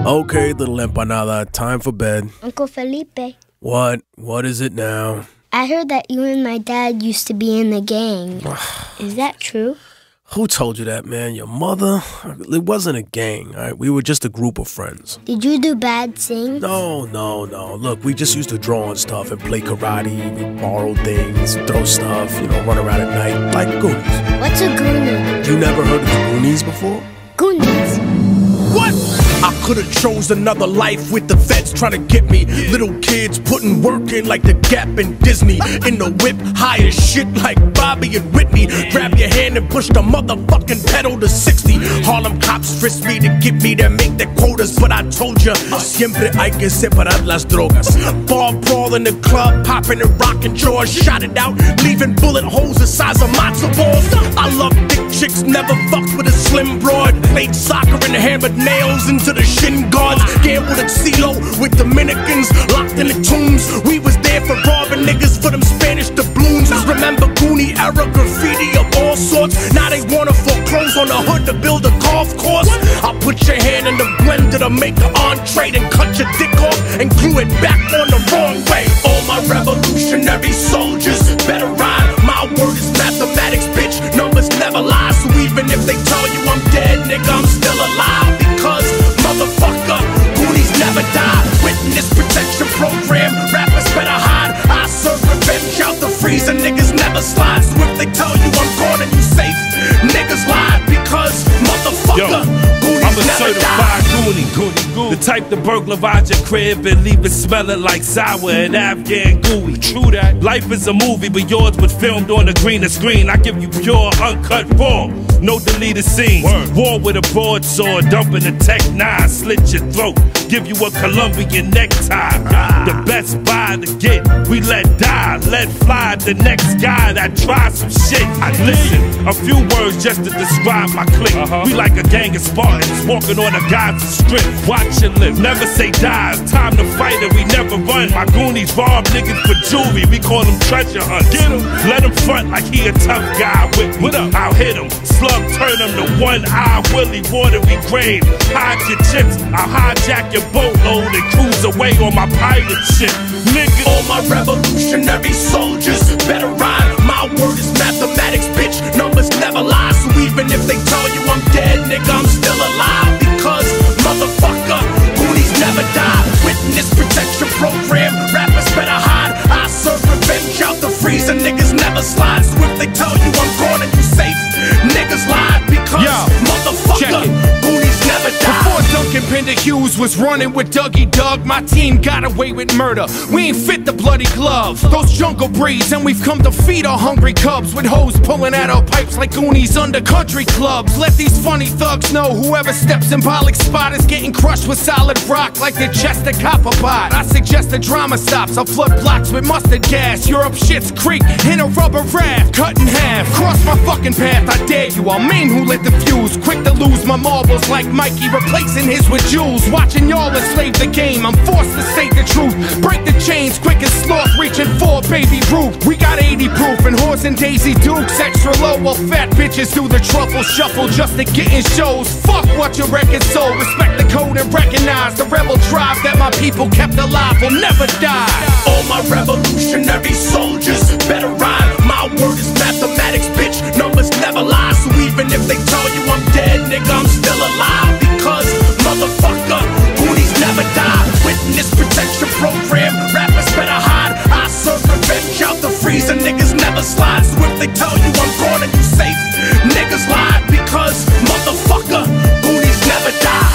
Okay, little Empanada, time for bed. Uncle Felipe. What? What is it now? I heard that you and my dad used to be in the gang. Is that true? Who told you that, man? Your mother? It wasn't a gang, all right? We were just a group of friends. Did you do bad things? No. Look, we just used to draw on stuff and play karate. We borrow things, throw stuff, run around at night, like Goonies. What's a Goonie? You never heard of the Goonies before? Goonies. What? I could've chose another life with the vets trying to get me. Little kids putting work in like the Gap and Disney. In the whip, high as shit like Bobby and Whitney. Grab your hand and push the motherfucking pedal to 60. Harlem cops frisk me to get me to make their quotas. But I told ya, siempre hay que separar las drogas. Bar brawl in the club, popping and rocking jaws. Shot it out, leaving bullet holes the size of matzo balls. I love thick chicks, never fucked with a slim broad. Played soccer and hammered nails into the shin guards. Gambled at CeeLo with Dominicans locked in the tombs. We was there for robbing niggas for them Spanish doubloons. Remember Goonie era graffiti of all sorts. Now they wanna foreclose on the hood to build a golf course. I put your hand in the blender to make an entree, and cut your dick off and glue it back on the wrong way. All my revolutionary soldiers better ride. My word is mathematics, bitch. Numbers never lie. So even if they tell you I'm dead, nigga, I'm still alive. Because motherfucker, Goonies never die. Witness protection program, rappers better hide. I serve revenge out the freezer, niggas never slide. So if they tell you I'm gone and you safe, niggas lie. Because motherfucker, Goonies never die. Goonie. The type to burglarize your crib and leave it smelling like sour and Afghan gooey. True that. Life is a movie, but yours was filmed on the greener screen. I give you pure, uncut raw. No deleted scenes. War with a broadsword, dumping a Tech 9, slit your throat, give you a Colombian necktie. The best buy to get, we let die, let fly the next guy that tries some shit. Listen, a few words just to describe my clique. We like a gang of Spartans walking on a Gaza strip. Watch your lips, never say die. It's time to fight and we never run. My Goonies rob niggas for jewelry, we call them treasure hunts. Get him, let him front like he a tough guy with me. I'll hit him, slug turn him to one-eye Willie watery grave. Hide your chips, I'll hijack your boatload and cruise away on my pirate ship. Nigga, all my revolutionary soldiers better ride. My word is mathematics, bitch. Numbers never lie. So even if they tell you I'm dead, nigga, I'm still alive. Because motherfucker, Goonies never die. Witness protection program, rappers better hide. I serve revenge out the freezer, niggas never slide. So if they tell you I'm gone and you safe, niggas lie. Because motherfucker, Goonies never die. Before Duncan Pender Hughes was running with Dougie Doug, my team got away with murder. We ain't fit the bloody gloves, those jungle breeds, and we've come to feed our hungry cubs with hoes pulling at our pipes like Goonies under country clubs. Let these funny thugs know whoever steps symbolic spot is getting crushed with solid rock like the chest of copper pot. I suggest the drama stops. I'll flood blocks with mustard gas. Europe shit's creek in a rubber raft, cut in half. Cross my fucking path, I dare you. I'll maim who lit the fuse. Quick to lose my marbles like Mikey, replacing his with jewels. Watching y'all enslave the game, I'm forced to state the truth. Break the chains quick as sloth, reaching for baby Ruth. We got 80 proof and horse and Daisy Dukes extra low, while fat bitches do the truffle shuffle just to get in shows. Fuck what your record sold. Respect the code and recognize the rebel tribe that my people kept alive will never die. All my revolutionary soldiers better ride. My word is mathematics, bitch. Numbers never lie. So even if they tell you I'm dead, nigga, I'm still alive. Because motherfucker, Goonies never die. Witness protection program, rappers better hide. I serve revenge out the freezer, niggas never slide. So if they tell you I'm gone and you safe, niggas lie. Because motherfucker, Goonies never die.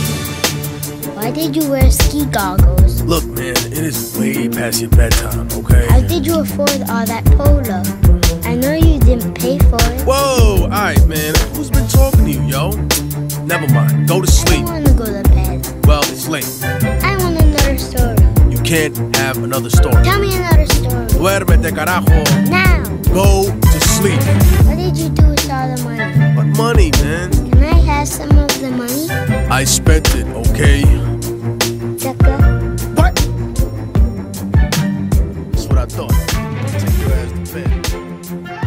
Why did you wear ski goggles? Look, man, it is way past your bedtime, okay? How did you afford all that polo? I know you didn't pay for it. Whoa, alright, man. Who's been talking to you, yo? Never mind. Go to sleep. I wanna go to bed. Well, it's late. I want another story. You can't have another story. Tell me another story. Duérmete, carajo. Now. Go to sleep. What did you do with all the money? What money, man? Can I have some of the money? I spent it, okay? Sucker. What? That's what I thought. Take your ass to bed.